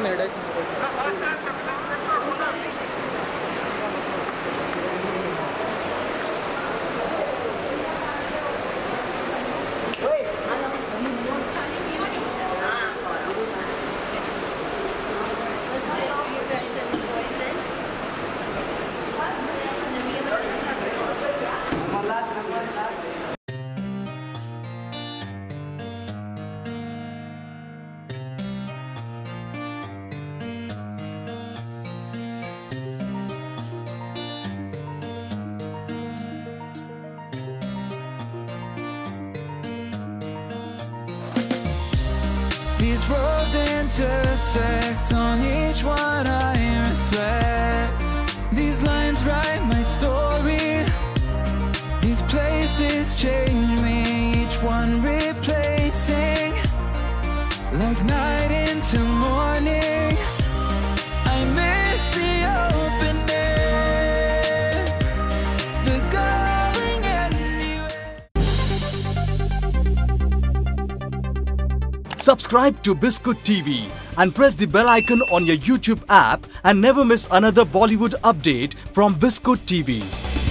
These roads intersect, on each one I reflect. These lines write my story. These places change me, each one replacing, like night into morning. I miss the open air, the going anywhere. Subscribe to Biscuit TV and press the bell icon on your YouTube app and never miss another Bollywood update from Biscuit TV.